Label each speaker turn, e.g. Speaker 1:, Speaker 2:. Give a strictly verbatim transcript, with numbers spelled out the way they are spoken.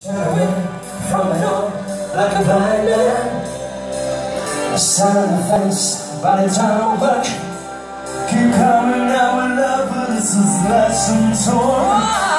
Speaker 1: From my home, like a blind man, I sat on the fence by the town buck. Keep coming out with love, but this is lesson torn.